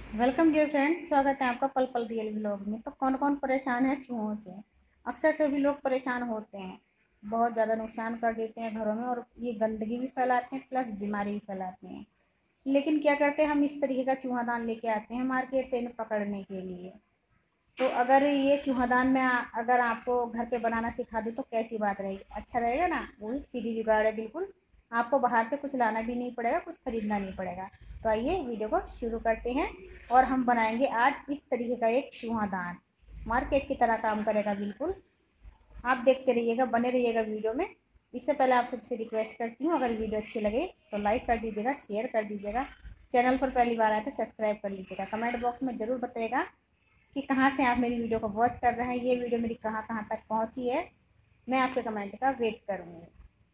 Welcome dear friends, स्वागत है आपका पल पल रियल व्लॉग में। तो कौन कौन परेशान है चूहों से? अक्सर सभी लोग परेशान होते हैं। बहुत ज़्यादा नुकसान कर देते हैं घरों में, और ये गंदगी भी फैलाते हैं प्लस बीमारी भी फैलाते हैं। लेकिन क्या करते हैं, हम इस तरीके का चूहादान लेके आते हैं मार्केट से इन्हें पकड़ने के लिए। तो अगर ये चूहादान में अगर आपको घर पे बनाना सिखा दूँ तो कैसी बात रहेगी? अच्छा रहेगा ना? वो भी फ्री जुगाड़ है बिल्कुल। आपको बाहर से कुछ लाना भी नहीं पड़ेगा, कुछ खरीदना नहीं पड़ेगा। तो आइए वीडियो को शुरू करते हैं। और हम बनाएंगे आज इस तरीके का एक चूहादान, मार्केट की तरह काम करेगा बिल्कुल। आप देखते रहिएगा, बने रहिएगा वीडियो में। इससे पहले आप सबसे रिक्वेस्ट करती हूँ, अगर वीडियो अच्छी लगे तो लाइक कर दीजिएगा, शेयर कर दीजिएगा। चैनल पर पहली बार आए तो सब्सक्राइब कर लीजिएगा। कमेंट बॉक्स में ज़रूर बताइएगा कि कहाँ से आप मेरी वीडियो को वॉच कर रहे हैं, ये वीडियो मेरी कहाँ कहाँ तक पहुँची है। मैं आपके कमेंट का वेट करूँगी।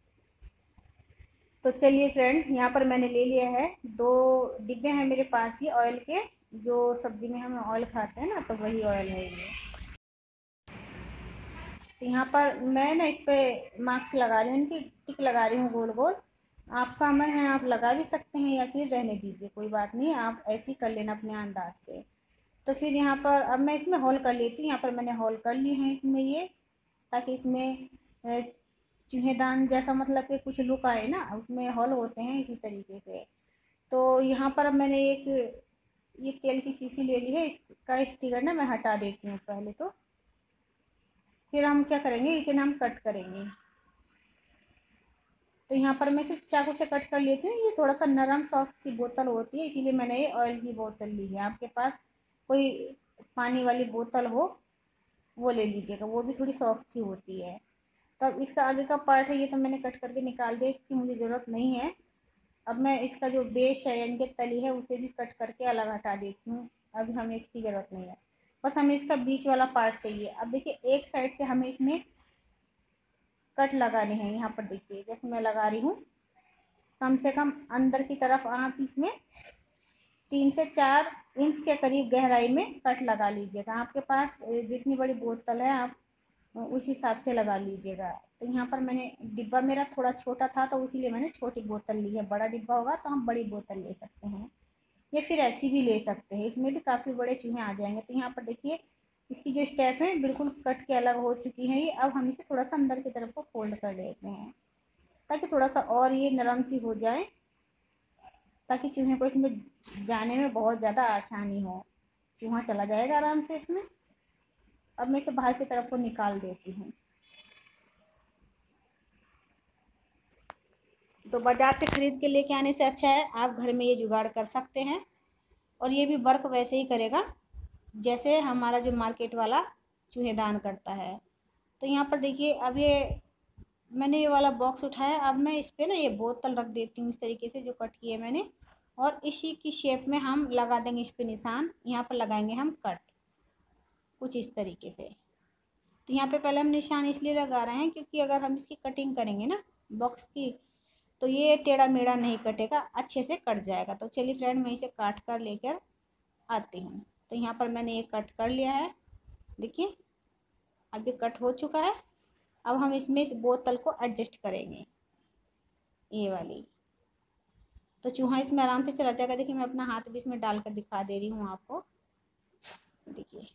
तो चलिए फ्रेंड, यहाँ पर मैंने ले लिया है 2 डिब्बे हैं मेरे पास ही ऑयल के। जो सब्जी में हम ऑयल खाते हैं ना, तो वही ऑयल है ये। तो यहाँ पर मैं ना इस पर मार्क्स लगा रही हूँ, इनकी टिक लगा रही हूँ गोल गोल। आपका मन है आप लगा भी सकते हैं या फिर रहने दीजिए, कोई बात नहीं, आप ऐसे ही कर लेना अपने अंदाज से। तो फिर यहाँ पर अब मैं इसमें होल कर लेती हूँ। यहाँ पर मैंने होल कर लिए हैं इसमें ये, ताकि इसमें चूहेदान जैसा मतलब कि कुछ लुक आए ना, उसमें होल होते हैं इसी तरीके से। तो यहाँ पर अब मैंने एक ये तेल की शीशी ले ली है, इसका स्टिकर ना मैं हटा देती हूँ पहले। तो फिर हम क्या करेंगे, इसे ना हम कट करेंगे। तो यहाँ पर मैं इसे चाकू से कट कर लेती हूँ। ये थोड़ा सा नरम सॉफ्ट सी बोतल होती है, इसीलिए मैंने ये ऑयल की बोतल ली है। आपके पास कोई पानी वाली बोतल हो वो ले लीजिएगा, वो भी थोड़ी सॉफ्ट सी होती है। तो अब इसका आगे का पार्ट है, ये तो मैंने कट करके निकाल दिया, इसकी मुझे ज़रूरत नहीं है। अब मैं इसका जो बेस है यानी कि तली है उसे भी कट करके अलग हटा देती हूँ। अभी हमें इसकी ज़रूरत नहीं है, बस हमें इसका बीच वाला पार्ट चाहिए। अब देखिए, एक साइड से हमें इसमें कट लगाने हैं। यहाँ पर देखिए, जैसे मैं लगा रही हूँ, कम से कम अंदर की तरफ आप इसमें 3 से 4 इंच के करीब गहराई में कट लगा लीजिएगा। आपके पास जितनी बड़ी बोतल है आप उस हिसाब से लगा लीजिएगा। तो यहाँ पर मैंने, डिब्बा मेरा थोड़ा छोटा था तो इसीलिए मैंने छोटी बोतल ली है। बड़ा डिब्बा होगा तो हम बड़ी बोतल ले सकते हैं, या फिर ऐसी भी ले सकते हैं, इसमें भी काफ़ी बड़े चूहे आ जाएंगे। तो यहाँ पर देखिए, इसकी जो स्टेप है बिल्कुल कट के अलग हो चुकी है ये। अब हम इसे थोड़ा सा अंदर की तरफ को फोल्ड कर लेते हैं, ताकि थोड़ा सा और ये नरम सी हो जाए, ताकि चूहे को इसमें जाने में बहुत ज़्यादा आसानी हो। चूहा चला जाएगा आराम से इसमें। अब मैं इसे बाहर की तरफ को निकाल देती हूँ। तो बाज़ार से ख़रीद के लेके आने से अच्छा है आप घर में ये जुगाड़ कर सकते हैं। और ये भी वर्क वैसे ही करेगा जैसे हमारा जो मार्केट वाला चूहेदान करता है। तो यहाँ पर देखिए, अब ये मैंने ये वाला बॉक्स उठाया। अब मैं इस पर ना ये बोतल रख देती हूँ इस तरीके से, जो कट की है मैंने। और इसी की शेप में हम लगा देंगे इस पर निशान। यहाँ पर लगाएंगे हम कट, कुछ इस तरीके से। तो यहाँ पे पहले हम निशान इसलिए लगा रहे हैं क्योंकि अगर हम इसकी कटिंग करेंगे ना बॉक्स की, तो ये टेढ़ा मेढ़ा नहीं कटेगा, अच्छे से कट जाएगा। तो चलिए फ्रेंड, मैं इसे काट कर लेकर आती हूँ। तो यहाँ पर मैंने ये कट कर लिया है, देखिए अब ये कट हो चुका है। अब हम इसमें इस बोतल को एडजस्ट करेंगे, ये वाली। तो चूहा इसमें आराम से चला जाएगा। देखिए, मैं अपना हाथ भी इसमें डालकर दिखा दे रही हूँ आपको, देखिए।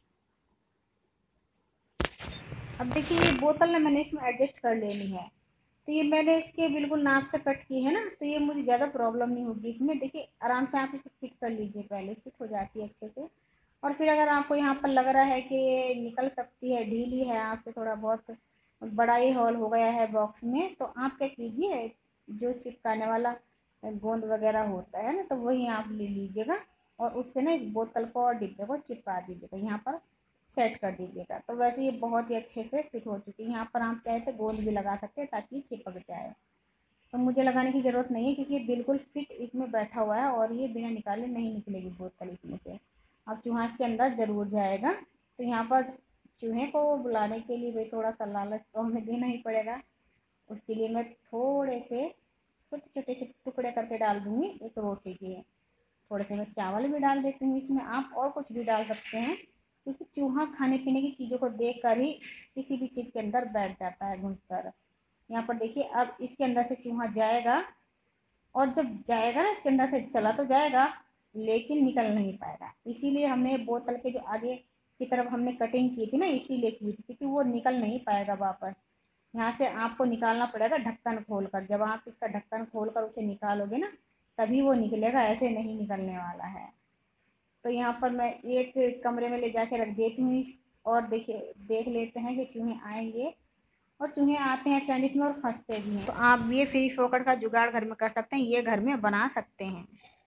अब देखिए, ये बोतल ना मैंने इसमें एडजस्ट कर लेनी है। तो ये मैंने इसके बिल्कुल नाप से कट की है ना, तो ये मुझे ज़्यादा प्रॉब्लम नहीं होगी इसमें। देखिए आराम से आप इसे फिट कर लीजिए, पहले फिट हो जाती है अच्छे से। और फिर अगर आपको यहाँ पर लग रहा है कि ये निकल सकती है, ढीली है, आपसे थोड़ा बहुत बड़ा ही हॉल हो गया है बॉक्स में, तो आप क्या कीजिए, जो चिपकाने वाला गोंद वगैरह होता है ना, तो वही आप ले लीजिएगा और उससे ना इस बोतल को और डिब्बे को चिपका दीजिएगा, यहाँ पर सेट कर दीजिएगा। तो वैसे ये बहुत ही अच्छे से फिट हो चुकी है। यहाँ पर आप चाहे तो गोंद भी लगा सकते हैं ताकि चिपक जाए। तो मुझे लगाने की ज़रूरत नहीं है क्योंकि ये बिल्कुल फिट इसमें बैठा हुआ है, और ये बिना निकाले नहीं निकलेगी बोतल इसमें से। अब चूहा इसके अंदर ज़रूर जाएगा। तो यहाँ पर चूहे को बुलाने के लिए भाई थोड़ा सा लालच तो हमें देना ही पड़ेगा। उसके लिए मैं थोड़े से छोटे छोटे से टुकड़े करके डाल दूँगी एक रोटी के। थोड़े से मैं चावल भी डाल देती हूँ इसमें, आप और कुछ भी डाल सकते हैं, क्योंकि चूहा खाने पीने की चीज़ों को देख कर ही किसी भी चीज़ के अंदर बैठ जाता है घुस कर। यहाँ पर देखिए, अब इसके अंदर से चूहा जाएगा, और जब जाएगा ना इसके अंदर से चला तो जाएगा, लेकिन निकल नहीं पाएगा। इसीलिए हमने बोतल के जो आगे की तरफ हमने कटिंग की थी ना, इसीलिए की थी, क्योंकि वो निकल नहीं पाएगा वापस। यहाँ से आपको निकालना पड़ेगा ढक्कन खोल कर। जब आप इसका ढक्कन खोल कर उसे निकालोगे ना, तभी वो निकलेगा, ऐसे नहीं निकलने वाला है। तो यहाँ पर मैं एक कमरे में ले जाके रख देती हूँ और देखिए देख लेते हैं कि चूहे आएंगे। और चूहे आते हैं ठंड में और फंसते भी हैं। तो आप ये फ्री फोकट का जुगाड़ घर में कर सकते हैं, ये घर में बना सकते हैं।